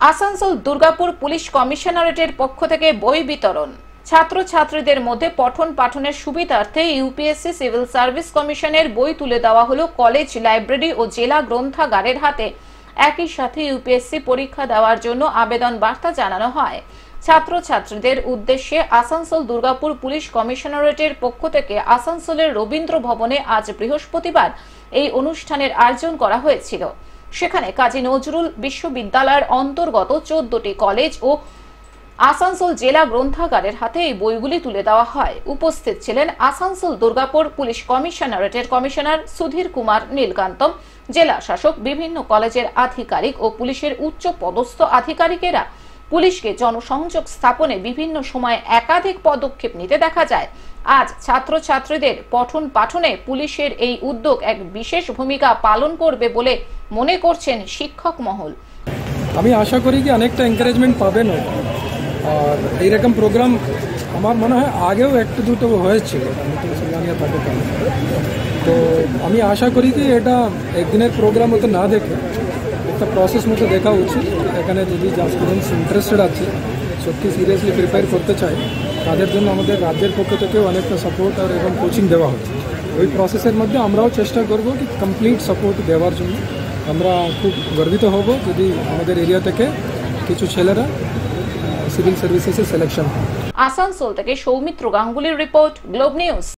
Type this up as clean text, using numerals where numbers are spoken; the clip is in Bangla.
আসানসোল দুর্গাপুর পুলিশ কমিশনারেটের পক্ষ থেকে বই বিতরণ। ছাত্রছাত্রীদের মধ্যে পঠন পাঠনের সুবিধার্থে ইউপিএসসি সিভিল সার্ভিস কমিশনের বই তুলে দেওয়া হলো কলেজ, লাইব্রেরি ও জেলা গ্রন্থাগারের হাতে। একই সাথে ইউপিএসসি পরীক্ষা দেওয়ার জন্য আবেদন বার্তা জানানো হয়। ছাত্রছাত্রীদের উদ্দেশ্যে আসানসোল দুর্গাপুর পুলিশ কমিশনারেটের পক্ষ থেকে আসানসোলের রবীন্দ্র ভবনে আজ বৃহস্পতিবার এই অনুষ্ঠানের আয়োজন করা হয়েছিল। সেখানে কাজী নজরুল বিশ্ববিদ্যালয়ের অন্তর্গত 14টি কলেজ ও আসানসোল জেলা গ্রন্থাগারের হাতে এই বইগুলি তুলে দেওয়া হয়। উপস্থিত ছিলেন আসানসোল দুর্গাপুর পুলিশ কমিশনারেটের কমিশনার সুধীর কুমার নীলকান্তম, জেলা শাসক, বিভিন্ন কলেজের আধিকারিক ও পুলিশের উচ্চ পদস্থ আধিকারিকেরা। পুলিশকে জনসংযোগ স্থাপনে বিভিন্ন সময়ে একাধিক পদক্ষেপ নিতে দেখা যায়। আজ ছাত্রছাত্রীদের পঠন পাঠনে পুলিশের এই উদ্যোগ এক বিশেষ ভূমিকা পালন করবে বলে মনে করছেন শিক্ষক মহল। আমি আশা করি যে অনেকটা এনকারেজমেন্ট পাবেন আর এইরকম প্রোগ্রাম আমার মনে হয় আগেও একটু দুটো হয়েছিল, তো আমি আশা করি যে এটা একদিনের প্রোগ্রাম মতো না দেখে একটা প্রসেস মতো দেখা উচিত। এখানে যদি যা স্টুডেন্টস ইন্টারেস্টেড আছে, সত্যি সিরিয়াসলি প্রিপেয়ার করতে চাই, তাদের জন্য আমাদের রাজ্যের পক্ষ থেকেও অনেকটা সাপোর্ট আর এবং কোচিং দেওয়া হচ্ছে। ওই প্রসেসের মধ্যে আমরাও চেষ্টা করব কি কমপ্লিট সাপোর্ট দেওয়ার জন্য। আমরা খুব গর্বিত হব যদি আমাদের এরিয়া থেকে কিছু ছেলেরা সিভিল সার্ভিসেসে সিলেকশন হয়। আসানসোল থেকে সৌমিত্র গাঙ্গুলির রিপোর্ট, গ্লোব নিউজ।